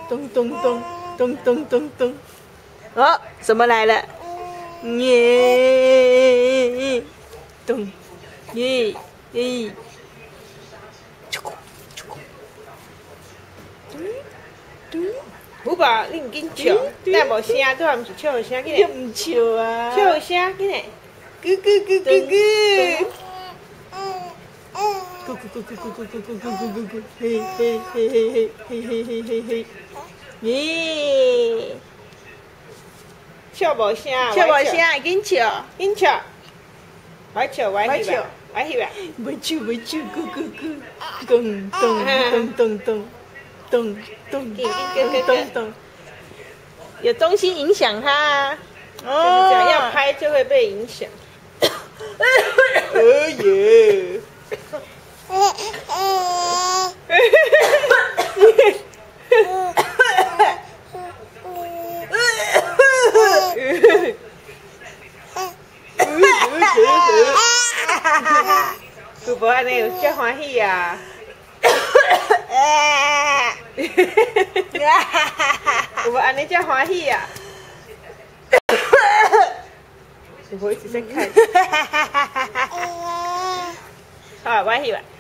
咚咚咚咚咚咚咚。哦，什么来了？耶！咚耶耶！ 虎宝，你唔紧笑，那无声，都还唔是笑有声，紧你嘞， 唔笑啊？ 笑有声，紧嘞，咕咕咕咕咕， 咕咕咕咕咕咕咕咕咕咕咕咕咕，嘿嘿嘿嘿嘿嘿嘿嘿嘿嘿，耶！ 笑无声， 笑无声，紧笑， 紧笑，歪笑歪翕啊，歪翕啊， 袂笑袂笑，咕咕咕，咚咚咚咚咚咚咚咚咚咚，有东西影响它。 就是这样，要拍就会被影响。 哎耶！ 有无安尼有遮欢喜啊？有无安尼遮欢喜啊？有无一直在看？好，我翕吧。